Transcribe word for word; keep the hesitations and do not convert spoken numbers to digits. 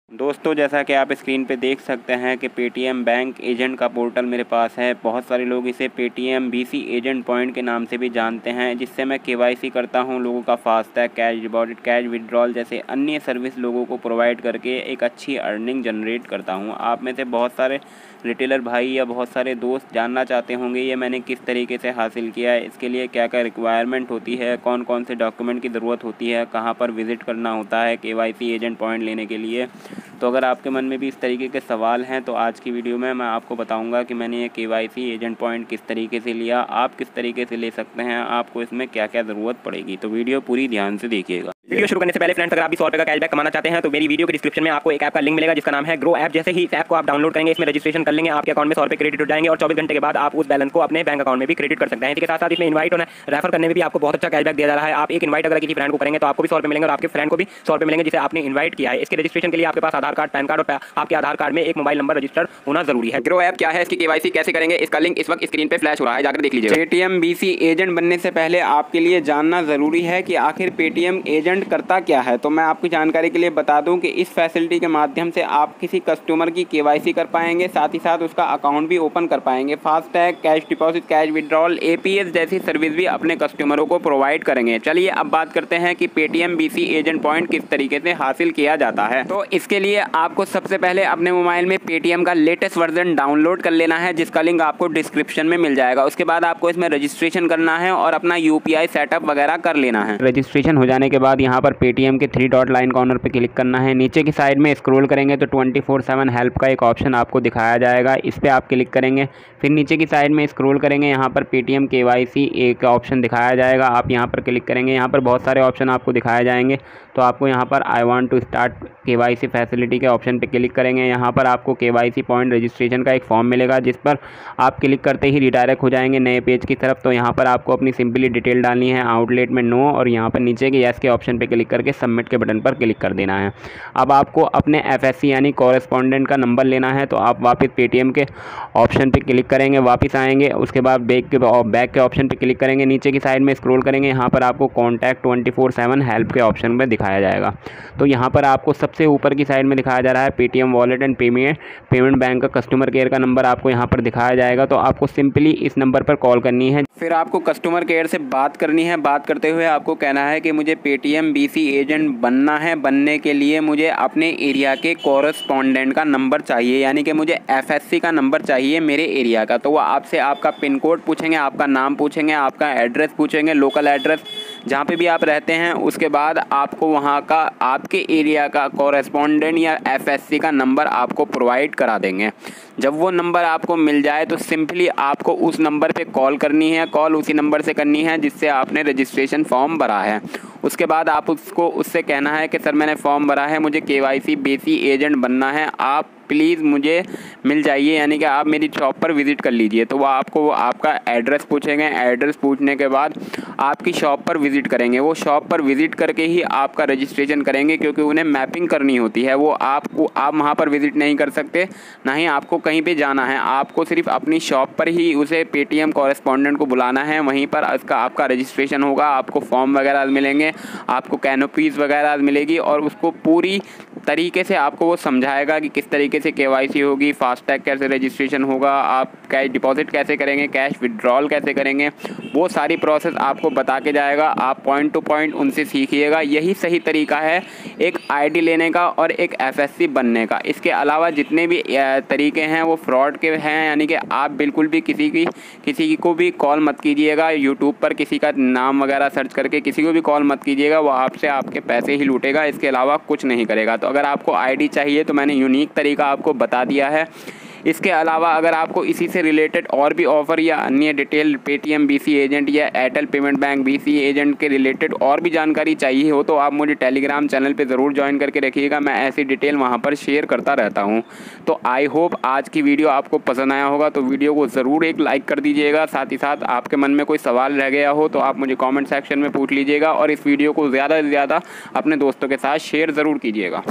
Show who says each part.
Speaker 1: दोस्तों, जैसा कि आप स्क्रीन पे देख सकते हैं कि पेटीएम बैंक एजेंट का पोर्टल मेरे पास है। बहुत सारे लोग इसे पेटीएम बीसी एजेंट पॉइंट के नाम से भी जानते हैं, जिससे मैं केवाईसी करता हूं, लोगों का FASTag, cash deposit, cash withdrawal जैसे अन्य सर्विस लोगों को प्रोवाइड करके एक अच्छी अर्निंग जनरेट करता हूं। आप में से बहुत सारे रिटेलर भाई या बहुत सारे दोस्त जानना चाहते होंगे ये मैंने किस तरीके से हासिल किया है, इसके लिए क्या क्या रिक्वायरमेंट होती है, कौन कौन से डॉक्यूमेंट की ज़रूरत होती है, कहाँ पर विज़िट करना होता है केवाईसी एजेंट पॉइंट लेने के लिए। तो अगर आपके मन में भी इस तरीके के सवाल हैं तो आज की वीडियो में मैं आपको बताऊंगा कि मैंने ये केवाईसी एजेंट पॉइंट किस तरीके से लिया, आप किस तरीके से ले सकते हैं, आपको इसमें क्या क्या ज़रूरत पड़ेगी। तो वीडियो पूरी ध्यान से देखिएगा।
Speaker 2: वीडियो शुरू करने से पहले फ्रेंड्स, अगर आप भी सौ रुपये का कैशबैक कमाना चाहते हैं तो मेरी वीडियो के डिस्क्रिप्शन में आपको एक ऐप का लिंक मिलेगा जिसका नाम है ग्रो ऐप। जैसे ही इस ऐप को आप डाउनलोड करेंगे, इसमें रजिस्ट्रेशन कर लेंगे, आपके अकाउंट में सौ रुपये क्रेडिट हो जाएंगे और चौबीस घंटे के बाद आप उस बैलेंस को अपने बैंक अकाउंट में भी क्रेडिट कर सकते हैं। इसके साथ साथ इसमें इन्वाइट होना रेफर करने में भी आपको बहुत अच्छा कैशबैक दिया जा रहा है। आप एक इन्वाइट अगर किसी फ्रेंड को करेंगे तो आपको भी सौ रुपये मिलेंगे और आपके फ्रेंड को भी सौ रुपये मिलेंगे जिसे आपने इन्वाइट किया है। इसके रजिस्ट्रेशन के लिए आपके पास आधार कार्ड, पैन कार्ड और आपके आधार कार्ड में एक मोबाइल नंबर रजिस्टर्ड होना जरूरी है। ग्रो ऐप क्या है, इसकी केवाईसी कैसे करेंगे, इसका लिंक इस वक्त स्क्रीन पे फ्लैश हो रहा है, जाकर देख लीजिए।
Speaker 1: पेटीएम बीसी एजेंट बनने से पहले आपके लिए जानना ज़रूरी है कि आखिर पेटीएम एजेंट करता क्या है। तो मैं आपकी जानकारी के लिए बता दूं कि इस फैसिलिटी के माध्यम से आप किसी कस्टमर की केवाईसी कर पाएंगे, साथ ही साथ उसका अकाउंट भी ओपन कर पाएंगे, FASTag, cash deposit, cash withdrawal, APS जैसी सर्विस भी अपने कस्टमरों को प्रोवाइड करेंगे। चलिए अब बात करते हैं कि पेटीएम बीसी एजेंट पॉइंट किस तरीके से हासिल किया जाता है। तो इसके लिए आपको सबसे पहले अपने मोबाइल में पेटीएम का लेटेस्ट वर्जन डाउनलोड कर लेना है, जिसका लिंक आपको डिस्क्रिप्शन में मिल जाएगा। उसके बाद आपको इसमें रजिस्ट्रेशन करना है और अपना यूपीआई सेटअप वगैरह कर लेना है। रजिस्ट्रेशन हो जाने के बाद यहाँ पर पेटीएम के थ्री डॉट लाइन कॉर्नर पे क्लिक करना है। नीचे की साइड में स्क्रॉल करेंगे तो ट्वेंटी फोर सेवन हेल्प का एक ऑप्शन आपको दिखाया जाएगा, इस पर आप क्लिक करेंगे। फिर नीचे की साइड में स्क्रॉल करेंगे, यहाँ पर पेटीएम केवाईसी एक ऑप्शन दिखाया जाएगा, आप यहाँ पर क्लिक करेंगे। यहाँ पर बहुत सारे ऑप्शन आपको दिखाए जाएंगे, तो आपको यहाँ पर I want to start KYC facility के ऑप्शन पे क्लिक करेंगे। यहाँ पर आपको केवाईसी पॉइंट रजिस्ट्रेशन का एक फॉर्म मिलेगा, जिस पर आप क्लिक करते ही रिडायरेक्ट हो जाएंगे नए पेज की तरफ। तो यहाँ पर आपको अपनी सिंपली डिटेल डालनी है, आउटलेट में नो, और यहाँ पर नीचे के यस के ऑप्शन पे क्लिक करके सबमिट के बटन पर क्लिक कर देना है। अब आपको अपने एफएससी यानी कॉरेस्पॉन्डेंट का नंबर लेना है, तो आप वापस पेटीएम के ऑप्शन पे क्लिक करेंगे, वापस आएंगे, उसके बाद बैक के बैक के ऑप्शन पे क्लिक करेंगे। नीचे की साइड में स्क्रॉल करेंगे, यहाँ पर आपको contact twenty four seven help के ऑप्शन पर दिखाया जाएगा। तो यहाँ पर आपको सबसे ऊपर की साइड में दिखाया जा रहा है Paytm wallet and payment payment bank का कस्टमर केयर का नंबर आपको यहाँ पर दिखाया जाएगा। तो आपको सिंपली इस नंबर पर कॉल करनी है, फिर आपको कस्टमर केयर से बात करनी है। बात करते हुए आपको कहना है कि मुझे पेटीएम बीसी एजेंट बनना है, बनने के लिए मुझे अपने एरिया के कॉरेस्पॉन्डेंट का नंबर चाहिए, यानी कि मुझे एफएससी का नंबर चाहिए मेरे एरिया का। तो वो आपसे आपका पिन कोड पूछेंगे, आपका नाम पूछेंगे, आपका एड्रेस पूछेंगे, लोकल एड्रेस जहाँ पे भी आप रहते हैं। उसके बाद आपको वहाँ का आपके एरिया का कॉरेस्पॉन्डेंट या एफएससी का नंबर आपको प्रोवाइड करा देंगे। जब वो नंबर आपको मिल जाए तो सिंपली आपको उस नंबर पे कॉल करनी है, कॉल उसी नंबर से करनी है जिससे आपने रजिस्ट्रेशन फॉर्म भरा है। उसके बाद आप उसको उससे कहना है कि सर मैंने फॉर्म भरा है, मुझे केवाईसी बीसी एजेंट बनना है, आप प्लीज़ मुझे मिल जाइए, यानी कि आप मेरी शॉप पर विज़िट कर लीजिए। तो वो आपको वो आपका एड्रेस पूछेंगे, एड्रेस पूछने के बाद आपकी शॉप पर विज़िट करेंगे। वो शॉप पर विज़िट करके ही आपका रजिस्ट्रेशन करेंगे, क्योंकि उन्हें मैपिंग करनी होती है। वो आपको आप वहाँ पर विज़िट नहीं कर सकते, ना ही आपको कहीं पे जाना है, आपको सिर्फ अपनी शॉप पर ही उसे पेटीएम कॉरेस्पॉन्डेंट को बुलाना है। वहीं पर उसका आपका रजिस्ट्रेशन होगा, आपको फॉर्म वगैरह मिलेंगे, आपको कैनोपीज़ वगैरह मिलेगी और उसको पूरी तरीके से आपको वो समझाएगा कि किस तरीके से केवाईसी होगी, फास्टैग कैसे रजिस्ट्रेशन होगा, आप कैश डिपॉजिट कैसे करेंगे, कैश विड्रॉल कैसे करेंगे, वो सारी प्रोसेस आपको बता के जाएगा। आप पॉइंट टू पॉइंट उनसे सीखिएगा। यही सही तरीका है एक आईडी लेने का और एक एफएससी बनने का। इसके अलावा जितने भी तरीके हैं वो फ्रॉड के हैं, यानी कि आप बिल्कुल भी किसी की किसी को भी कॉल मत कीजिएगा। यूट्यूब पर किसी का नाम वगैरह सर्च करके किसी को भी कॉल मत कीजिएगा, वो आपसे आपके पैसे ही लूटेगा, इसके अलावा कुछ नहीं करेगा। तो अगर आपको आईडी चाहिए तो मैंने यूनिक तरीका आपको बता दिया है। इसके अलावा अगर आपको इसी से रिलेटेड और भी ऑफ़र या अन्य डिटेल पेटीएम बीसी एजेंट या Airtel payment bank BC agent के रिलेटेड और भी जानकारी चाहिए हो तो आप मुझे टेलीग्राम चैनल पे ज़रूर ज्वाइन करके रखिएगा, मैं ऐसी डिटेल वहाँ पर शेयर करता रहता हूँ। तो आई होप आज की वीडियो आपको पसंद आया होगा, तो वीडियो को ज़रूर एक लाइक कर दीजिएगा। साथ ही साथ आपके मन में कोई सवाल रह गया हो तो आप मुझे कॉमेंट सेक्शन में पूछ लीजिएगा और इस वीडियो को ज़्यादा से ज़्यादा अपने दोस्तों के साथ शेयर ज़रूर कीजिएगा।